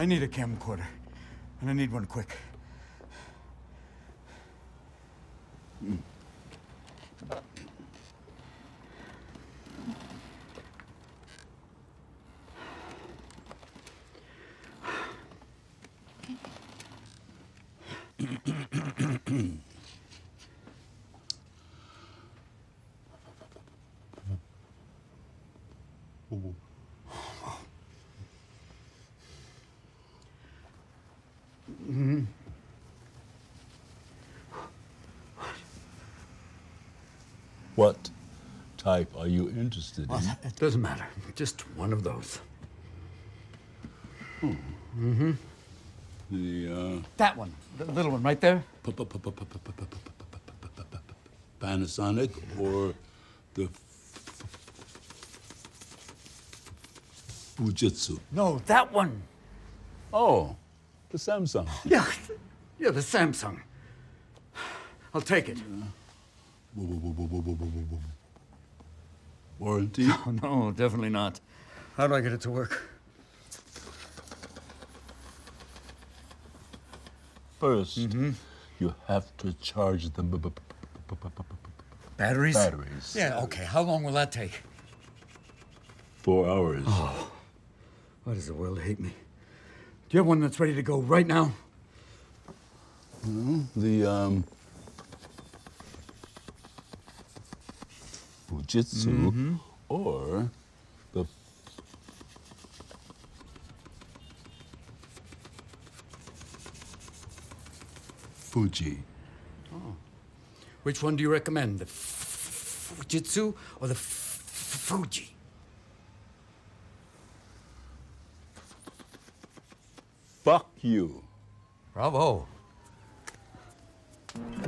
I need a camcorder, and I need one quick. What type are you interested in? Well, it doesn't matter. Just one of those. That one. The little one right there. Panasonic or the Fujitsu? No, that one. Oh, the Samsung. Yeah, the Samsung. I'll take it. Warranty? Oh, no, definitely not. How do I get it to work? First, you have to charge the Batteries? batteries. Yeah, okay. How long will that take? 4 hours. Oh, why does the world hate me? Do you have one that's ready to go right now? The Fujitsu or the Fuji. Oh. Which one do you recommend? The Fujitsu or the Fuji? Fuck you. Bravo.